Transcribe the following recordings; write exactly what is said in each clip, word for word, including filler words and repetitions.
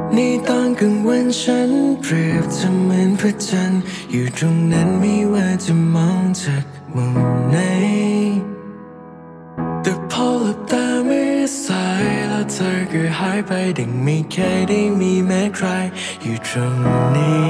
ในตอนกลางวันฉันเปรียบเธอเหมือนพระจันทร์อยู่ตรงนั้นไม่ว่าจะมองจากมุมไหนแต่พอหลับตาเมื่อสายแล้วเธอก็หายไปดังไม่เคยได้มีแม้ใครอยู่ตรงนี้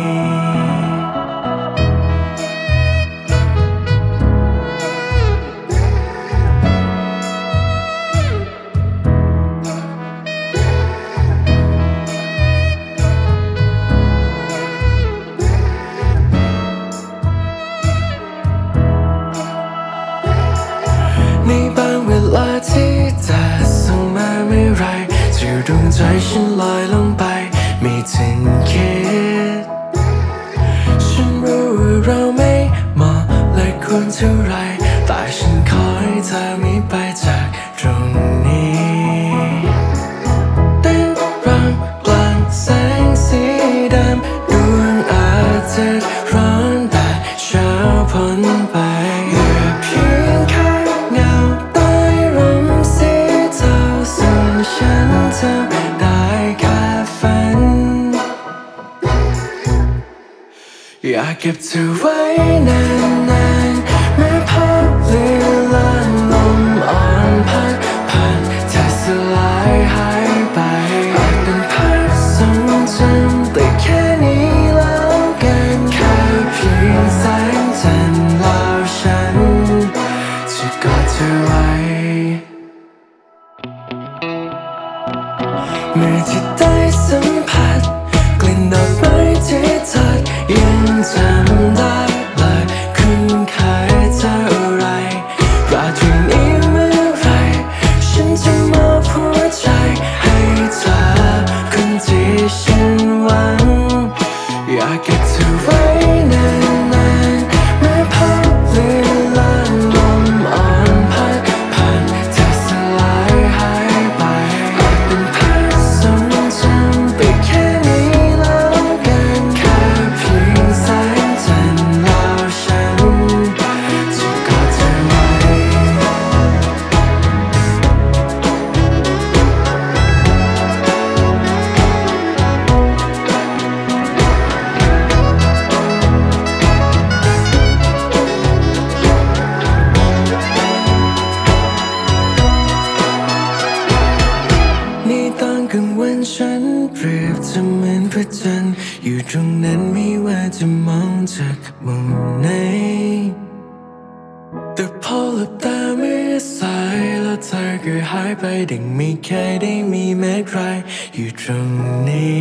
ในบางเวลาที่เธอส่งมาเมื่อไรจะดวงใจฉันลอยลงไปไม่ถึงคิดฉันรู้ว่าเราไม่เหมาะและควรเท่าไรแต่ฉันขอให้เธอไม่ไปจากตรงนี้เต้นรำกลางแสงสีดำดวงอาทิตย์ร้อนแต่เช้าพ้นไปเหลือเพียงแค่เงาใต้ร่มสีเทาซึ่งฉันทำได้แค่ฝันอยากเก็บเธอไว้นานๆเมื่อภาพเลือนลางลมอ่อนพัดผ่านเธอสลายหายไปอาจเป็นภาพทรงจำแต่แค่นี้แล้วกันแค่เพียงแสงจันทร์แล้วฉันจะกอดเธอไว้เมื่อที่ได้สัมผัสกลิ่นดอกไม้ที่เธอยังจำได้เลยคุณค่าเท่าไรราตรีนี้เมื่อไรฉันจะมอบหัวใจให้เธอคนที่ฉันหวังอยากเก็บเธอไว้นานๆเมื่อภาพเลือนลางลมอ่อนพัดผ่านเธอสลายหายไปอาจเป็นภาพทรงจำแต่แค่นี้แล้วกันแค่เพียงแสงจันทร์แล้วฉันจะกอดเธอไว้ในตอนกลางวันฉันเปรียบเธอเหมือนพระจันทร์อยู่ตรงนั้นไม่ว่าจะมองจากมุมไหนแต่พอหลับตาเมื่อสายแล้วเธอก็หายไปดังไม่เคยได้มีแม้ใครอยู่ตรงนี้